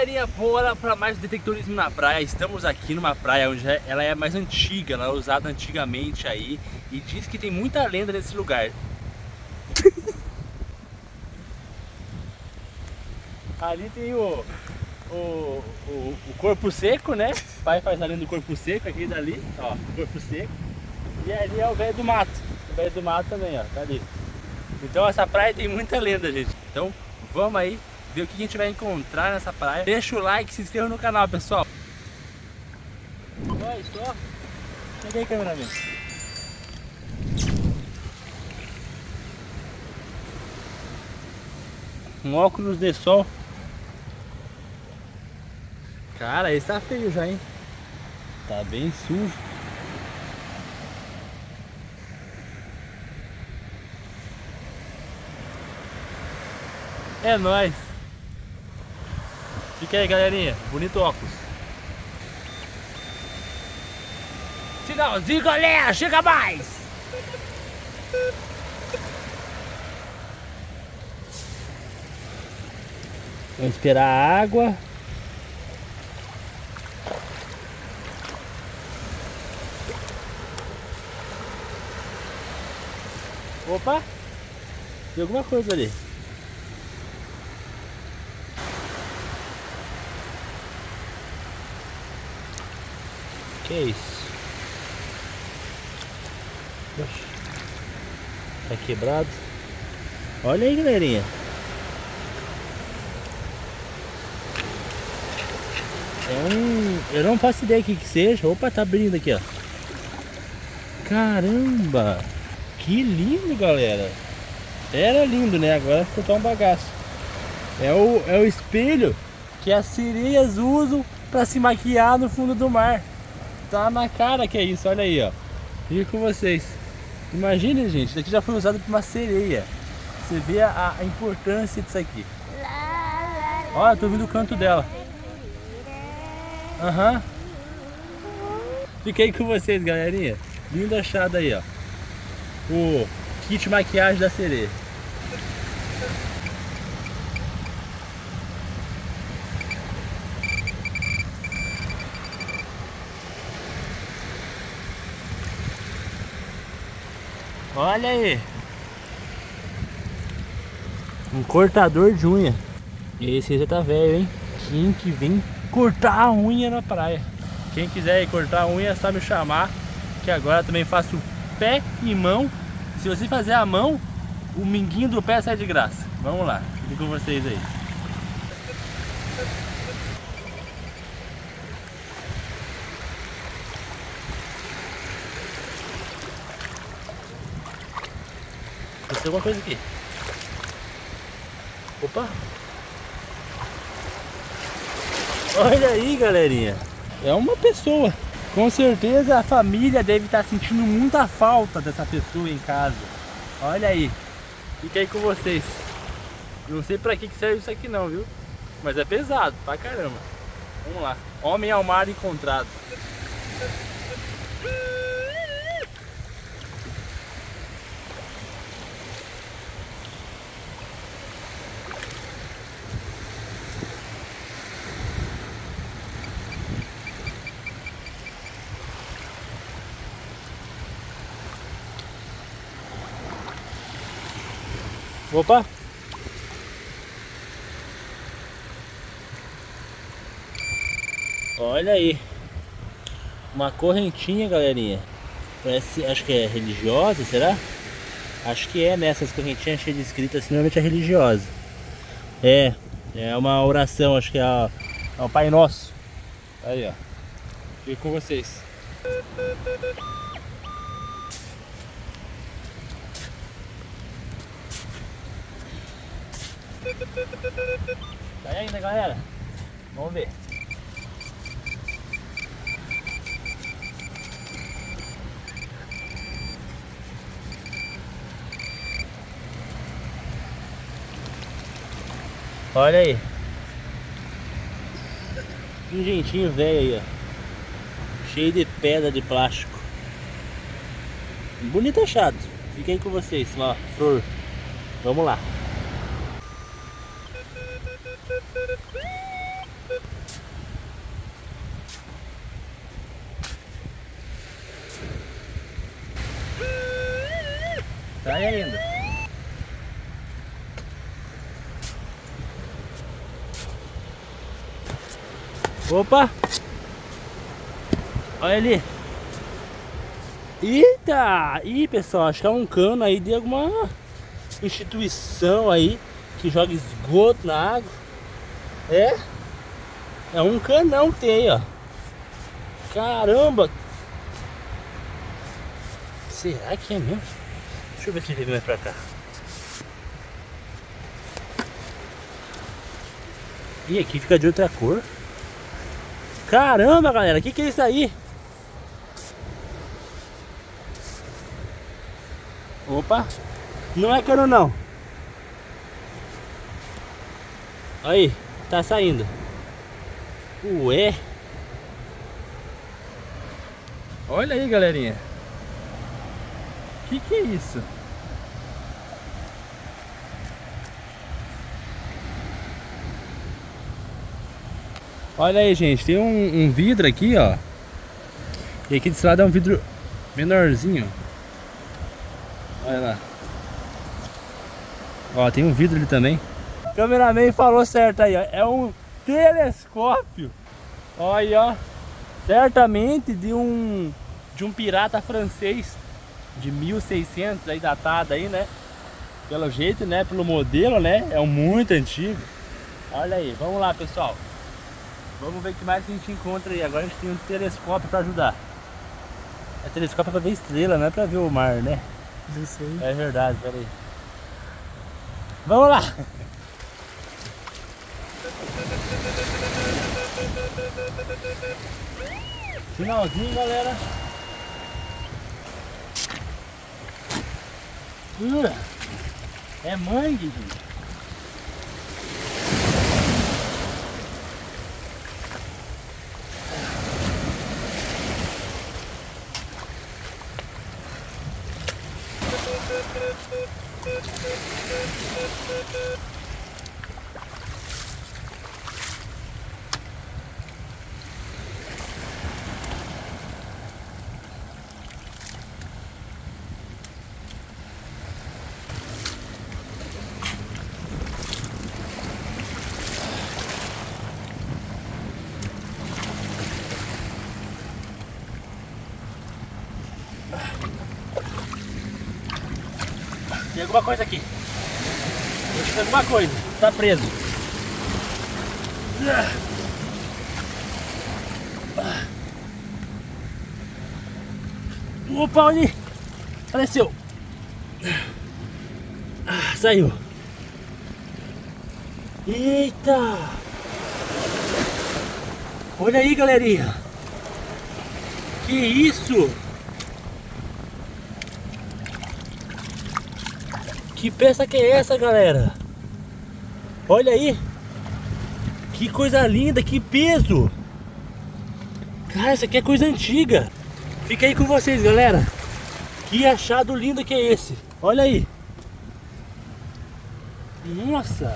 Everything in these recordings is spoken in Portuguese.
galerinha, bora para mais detectorismo na praia. Estamos aqui numa praia onde ela é mais antiga, ela é usada antigamente aí. E diz que tem muita lenda nesse lugar. Ali tem o corpo seco, né? O pai faz a lenda do corpo seco, aqui dali, ó, corpo seco. E ali é o velho do mato. O velho do mato também, ó, tá ali. Então essa praia tem muita lenda, gente. Então vamos aí ver o que a gente vai encontrar nessa praia. Deixa o like e se inscreva no canal, pessoal. Olha só. Chega aí, cameraman. Um óculos de sol. Cara, esse tá feio já, hein? Tá bem sujo. É nóis. Fica aí, galerinha. Bonito óculos. Sinalzinho, galera. Chega mais. Vamos esperar a água. Opa! Tem alguma coisa ali. Que é isso? Poxa. Tá quebrado. Olha aí, galerinha. Eu não faço ideia o que seja. Opa, tá abrindo aqui, ó. Caramba! Que lindo, galera. Era lindo, né? Agora ficou só um bagaço. É o espelho que as sereias usam para se maquiar no fundo do mar. Tá na cara que é isso, olha aí, ó. Fico com vocês. Imagine, gente, isso aqui já foi usado por uma sereia. Você vê a importância disso aqui. Olha, eu tô ouvindo o canto dela. Aham. Fiquei com vocês, galerinha. Lindo achado aí, ó. O kit maquiagem da sereia. Olha aí. Um cortador de unha. Esse já tá velho, hein? Quem que vem cortar a unha na praia? Quem quiser ir cortar a unha é só me chamar, que agora também faço pé e mão. Se você fazer a mão, o minguinho do pé sai de graça. Vamos lá, fico com vocês aí. Tem alguma coisa aqui. Opa! Olha aí, galerinha. É uma pessoa. Com certeza a família deve estar sentindo muita falta dessa pessoa em casa. Olha aí. Fica aí com vocês. Não sei pra que serve isso aqui não, viu? Mas é pesado, pra caramba. Vamos lá. Homem ao mar encontrado. Opa! Olha aí. Uma correntinha, galerinha. Parece, acho que é religiosa, será? Acho que é, né? Essas correntinhas cheias de escritas assim, normalmente é religiosa. É uma oração, acho que é o Pai Nosso. Aí, ó. Fico com vocês. Vai ainda, galera. Vamos ver. Olha aí. Pingentinho velho aí, ó. Cheio de pedra de plástico. Bonito achado. Fica aí com vocês, ó. Flor. Vamos lá. Tá aí ainda. Opa! Olha ali. Eita! Ih, pessoal, acho que é um cano aí de alguma instituição aí que joga esgoto na água. É um canão que tem aí, ó. Caramba! Será que é mesmo? Deixa eu ver se ele vem mais pra cá. E aqui fica de outra cor. Caramba, galera, o que é isso aí? Opa, não é cano não. Aí, tá saindo. Ué. Olha aí, galerinha. Que é isso? Olha aí, gente, tem um vidro aqui, ó. E aqui desse lado é um vidro menorzinho. Olha lá. Ó, tem um vidro ali também. O cameraman falou certo aí, ó. É um telescópio. Olha, ó. Certamente de um pirata francês de 1600 aí, datado aí, né? Pelo jeito, né? Pelo modelo, né? É um muito antigo. Olha aí, vamos lá, pessoal. Vamos ver o que mais que a gente encontra aí. Agora a gente tem um telescópio para ajudar. É telescópio para ver estrela, não é para ver o mar, né? Isso aí. É verdade, pera aí. Vamos lá! Finalzinho, galera. É mangue, gente. Tem alguma coisa aqui. Tem alguma coisa. Tá preso. Opa, olha ali. Apareceu. Saiu. Eita. Olha aí, galerinha. Que isso? Que peça que é essa, galera? Olha aí. Que coisa linda, que peso. Cara, isso aqui é coisa antiga. Fica aí com vocês, galera. Que achado lindo que é esse. Olha aí. Nossa.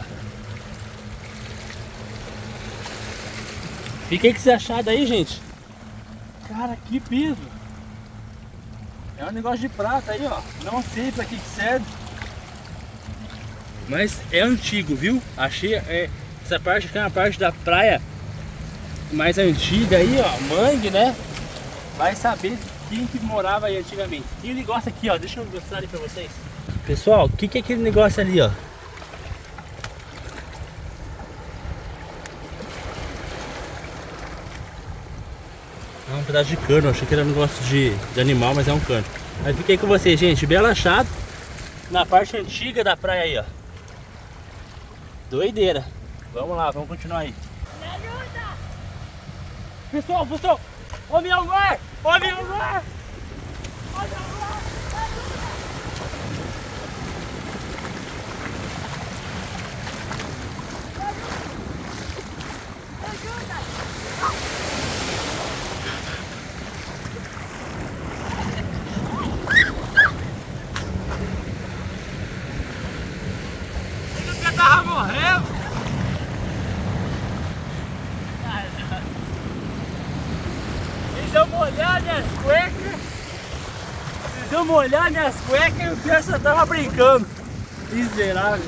Fica aí com esse achado aí, gente. Cara, que peso. É um negócio de prata aí, ó. Não sei pra que serve. Mas é antigo, viu? Achei essa parte aqui é uma parte da praia mais antiga aí, ó. Mangue, né? Vai saber quem que morava aí antigamente. Tem um negócio aqui, ó. Deixa eu mostrar ali pra vocês. Pessoal, o que é aquele negócio ali, ó? É um pedaço de cano. Eu achei que era um negócio de animal, mas é um cano. Mas fiquei com vocês, gente. Belo achado na parte antiga da praia aí, ó. Doideira. Vamos lá, vamos continuar aí. Me ajuda! Pessoal! Homem ao mar! Homem ao mar! Homem ao mar! Eu tava morrendo! Deixa eu molhar minhas cuecas. Tentou molhar minhas cuecas e o Pierce só tava brincando. Miserável.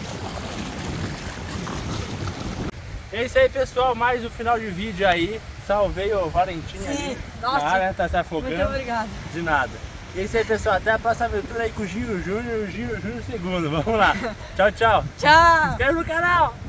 É isso aí, pessoal, mais um final de vídeo aí. Salvei o Valentim ali. Nossa, Cara, tá se afogando. muito obrigado. De nada. E é isso aí, pessoal, até a próxima aventura aí com o Giro Júnior e o Giro Júnior II. Vamos lá. Tchau, tchau. Tchau. Se inscreve no canal.